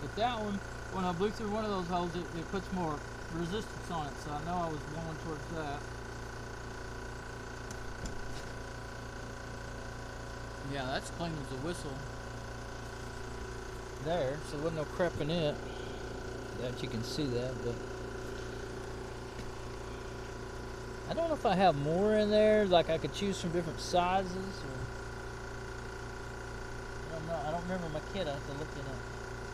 But that one, when I blew through one of those holes, it puts more resistance on it, so I know I was going towards that. Yeah, that's clean as a whistle. There, so there wasn't no crap in it. That you can see that, but I don't know if I have more in there, like I could choose from different sizes, or I don't know. I don't remember my kit. I have to look it up.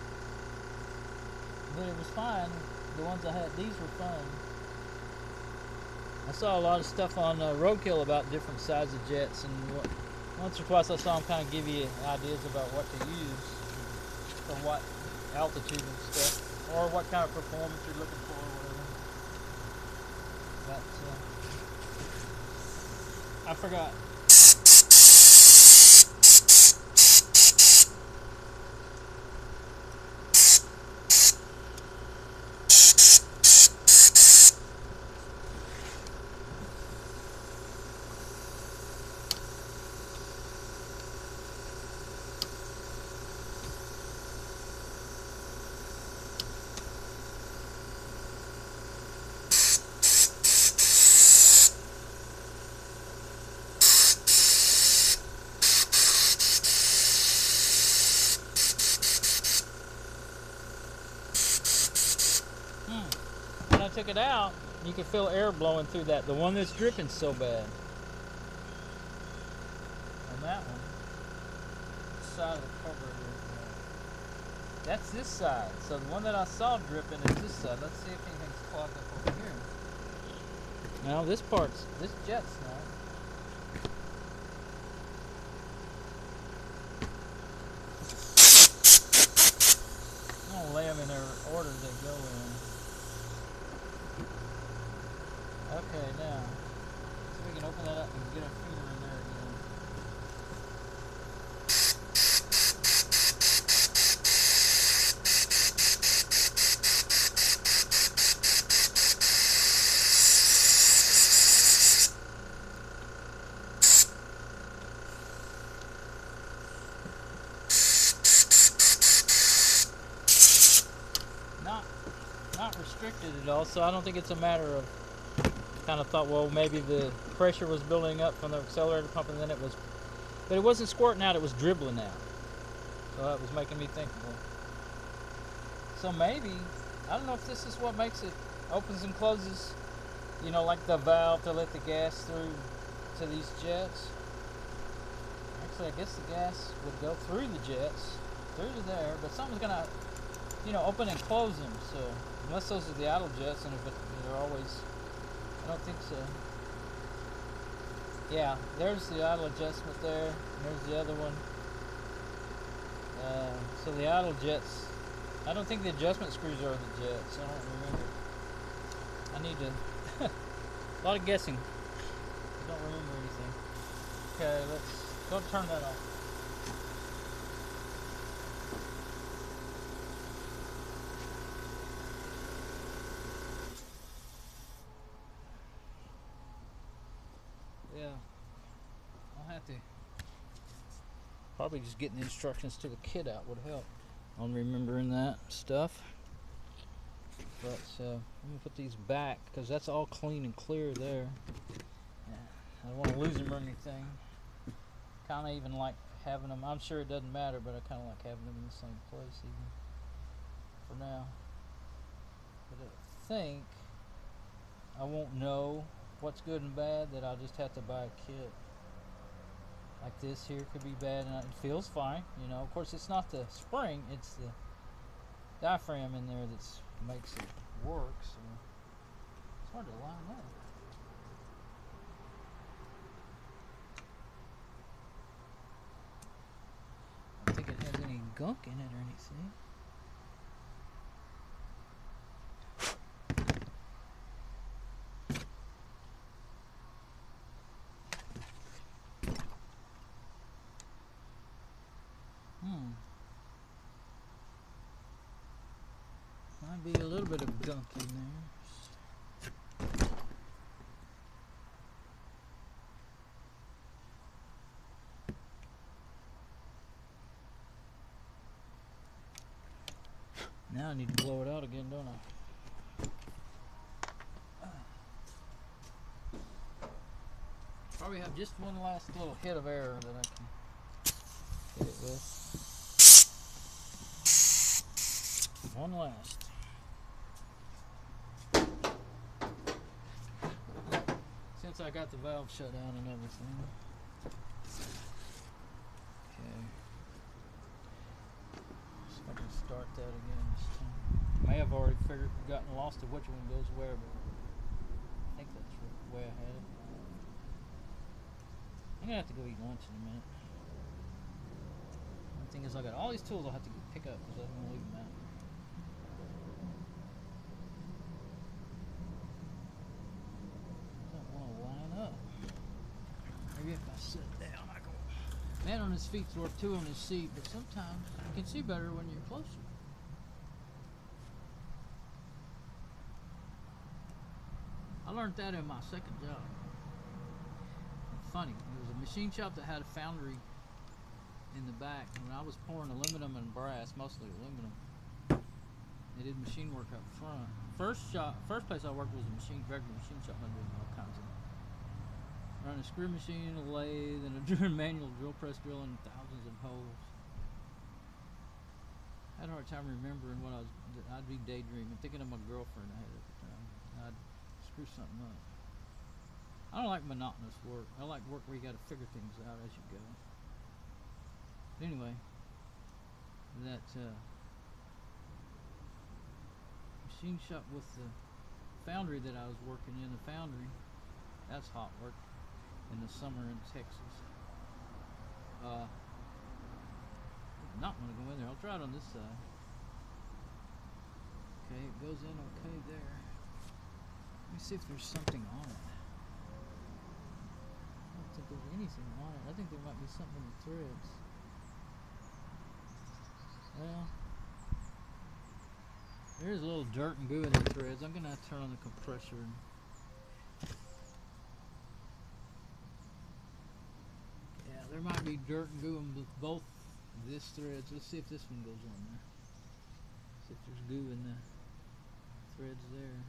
But it was fine. The ones I had, these were fun. I saw a lot of stuff on Roadkill about different sizes of jets, and once or twice I saw them kind of give you ideas about what to use for what altitude and stuff, or what kind of performance you're looking for, or whatever. But I forgot. When I took it out, you could feel air blowing through that. The one that's dripping so bad. On that one. Side of the cover here. That's this side. So the one that I saw dripping is this side. Let's see if anything's clogged up over here. Now this jet's not. I'm gonna lay them in their order they go in. Okay, now, see if we can open that up and get a finger in there again. Not restricted at all, so I don't think it's a matter of, kind of thought, well, maybe the pressure was building up from the accelerator pump and then it was, but it wasn't squirting out, it was dribbling out. So that was making me think, well, so maybe, I don't know if this is what makes it opens and closes, you know, like the valve to let the gas through to these jets. Actually, I guess the gas would go through the jets, through to there, but something's gonna, you know, open and close them, so, unless those are the idle jets, and if they're always, I don't think so. Yeah, there's the idle adjustment there, and there's the other one. So the idle jets, I don't think the adjustment screws are the jets, I don't remember. I need to, a lot of guessing. I don't remember anything. Okay, don't turn that off. Yeah, I'll have to, probably just getting the instructions to the kit out would help on remembering that stuff. But I'm gonna put these back because that's all clean and clear there. Yeah, I don't want to lose them or anything. Kind of even like having them, I'm sure it doesn't matter, but I kind of like having them in the same place even for now. But I think I won't know what's good and bad, that I'll just have to buy a kit. Like this here could be bad and it feels fine, you know. Of course it's not the spring, it's the diaphragm in there that makes it work, so it's hard to line up. I don't think it has any gunk in it or anything. Might be a little bit of gunk in there. Now I need to blow it out again, don't I? Probably have just one last little hit of air that I can hit it with. One last. Since I got the valve shut down and everything. Okay. So I can start that again this time. May have already gotten lost of which one goes where, but I think that's the way I had it. I'm gonna have to go eat lunch in a minute. The thing is, I got all these tools I'll have to pick up because I don't want to leave them out. I don't want to line up. Maybe if I sit down, I go. Man on his feet's worth two on his seat, but sometimes you can see better when you're closer. I learned that in my second job. Funny, it was a machine shop that had a foundry in the back. When I was pouring aluminum and brass, mostly aluminum, they did machine work up front. First place I worked was a regular machine shop. I did all kinds of running a screw machine, a lathe, and a manual drill press drilling thousands of holes. I had a hard time remembering what I'd be daydreaming, thinking of my girlfriend I had at the time. I'd screw something up. I don't like monotonous work. I like work where you got to figure things out as you go. But anyway, that machine shop with the foundry that I was working in, the foundry, that's hot work in the summer in Texas. Not want to go in there. I'll try it on this side. Okay, it goes in okay there. Let me see if there's something on it. I don't think there's anything on it. I think there might be something in the threads. Well, there's a little dirt and goo in the threads. I'm gonna have to turn on the compressor. Yeah, there might be dirt and goo in both this threads. Let's see if this one goes on there. See if there's goo in the threads there.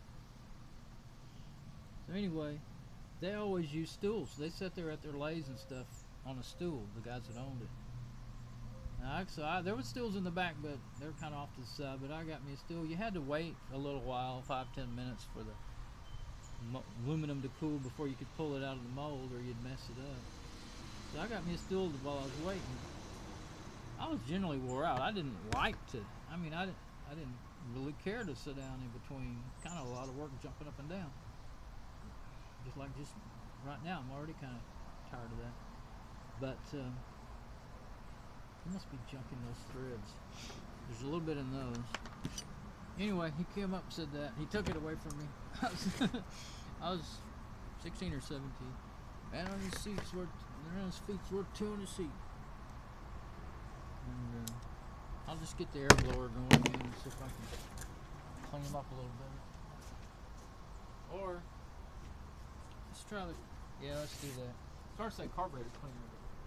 So anyway, they always use stools. They sat there at their lathes and stuff on a stool, the guys that owned it. There was stools in the back, but they were kind of off to the side, but I got me a stool. You had to wait a little while, 5-10 minutes for the aluminum to cool before you could pull it out of the mold or you'd mess it up. So I got me a stool while I was waiting. I was generally wore out. I didn't like to, I didn't really care to sit down in between. Kind of a lot of work jumping up and down. Just right now, I'm already kind of tired of that. But he must be junking those threads. There's a little bit in those. Anyway, he came up and said that. He took it away from me. I was 16 or 17. Man on his feet's worth two on his seat. And I'll just get the air blower going again and see if I can clean him up a little better. Or let's try the, yeah, let's do that. Starts that carburetor cleaner.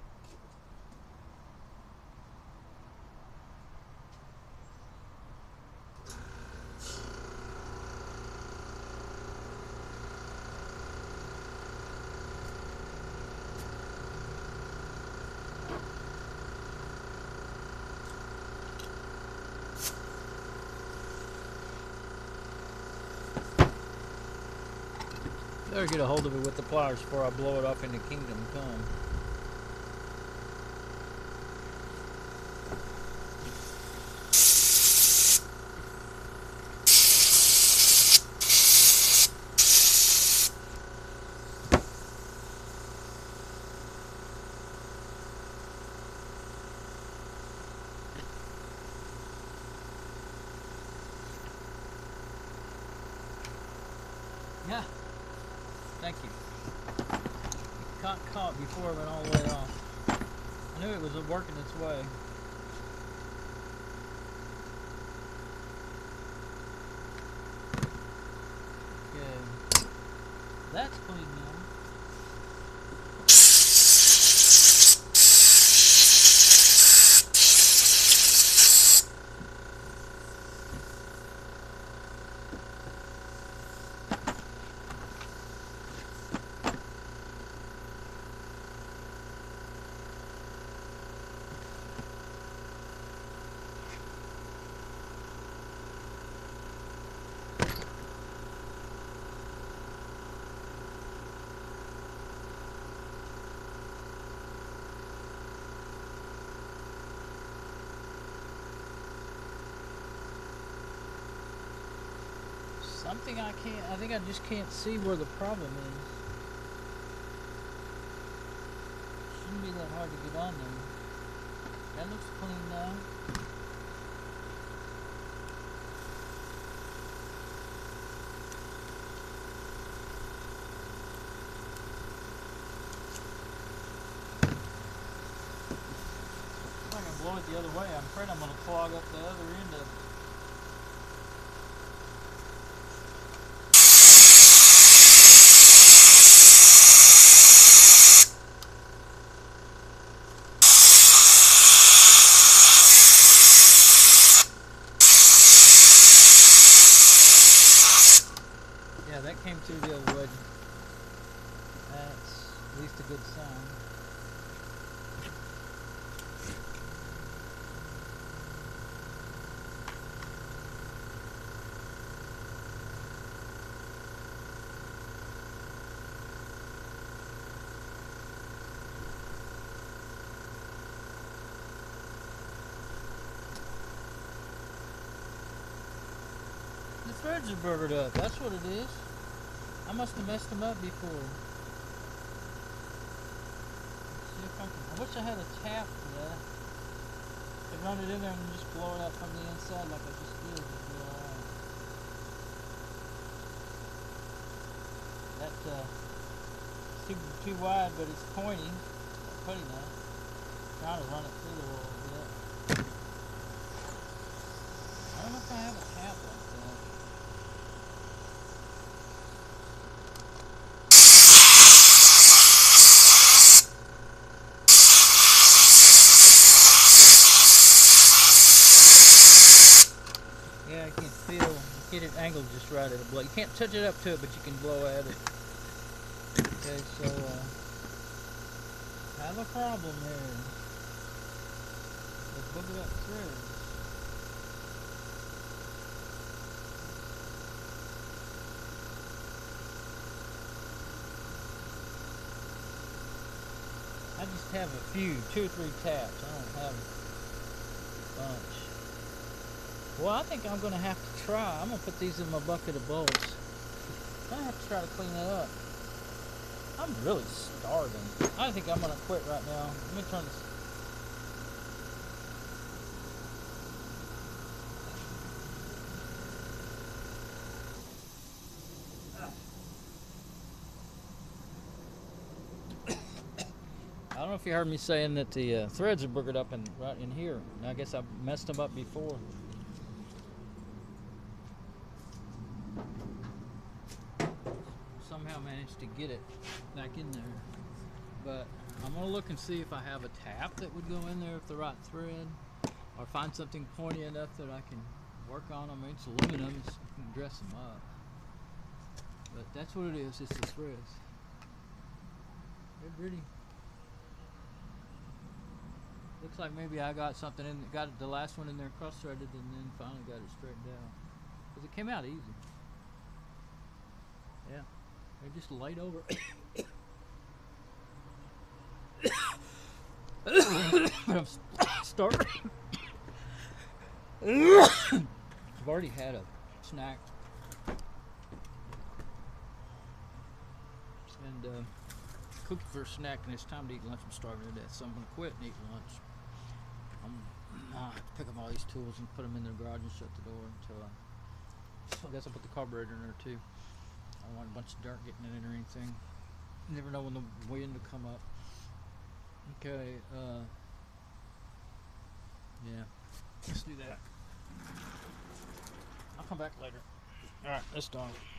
Better get a hold of it with the pliers before I blow it off into Kingdom Come. Yeah. Thank you. It got caught before it went all the way off. I knew it was working its way. Okay. That's clean now. Something I think I just can't see where the problem is. Shouldn't be that hard to get on there. That looks clean now. If I can blow it the other way, I'm afraid I'm going to clog up the other end of it. Yeah, that came through the other way. That's at least a good sign. The threads are burgered up. That's what it is. I must have messed them up before. See if I can. I wish I had a tap for that. Could run it in there and just blow it out from the inside like I just did. It'd be alright. That's too wide, but it's pointy. Putty now. Trying to run it through the wall a bit. I don't know if I have a tap like that. Yeah, I can feel, get it angled just right at a blow. You can't touch it up to it, but you can blow at it. Okay, so, have a problem there. Let's book it up threads. I just have a few, 2 or 3 taps. I don't have a bunch. Well, I think I'm going to have to try. I'm going to put these in my bucket of bolts. I'm going to have to try to clean that up. I'm really starving. I think I'm going to quit right now. Let me turn this. I don't know if you heard me saying that the threads are boogered up right in here. And I guess I messed them up before. Somehow managed to get it back in there. But I'm going to look and see if I have a tap that would go in there with the right thread. Or find something pointy enough that I can work on them. I mean, it's aluminum, so you can dress them up. But that's what it is, it's the threads. They're pretty. Looks like maybe I got something in, got the last one in there cross-threaded and then finally got it straightened out. Because it came out easy. Yeah, they're just laid over. But I'm starving. I've already had a snack. And cooking for a snack, and it's time to eat lunch. I'm starving to death, so I'm going to quit and eat lunch. I have to pick up all these tools and put them in the garage and shut the door until I guess I'll put the carburetor in there too. I don't want a bunch of dirt getting in it or anything. You never know when the wind will come up. Okay, yeah, let's do that. I'll come back later. Alright, that's done.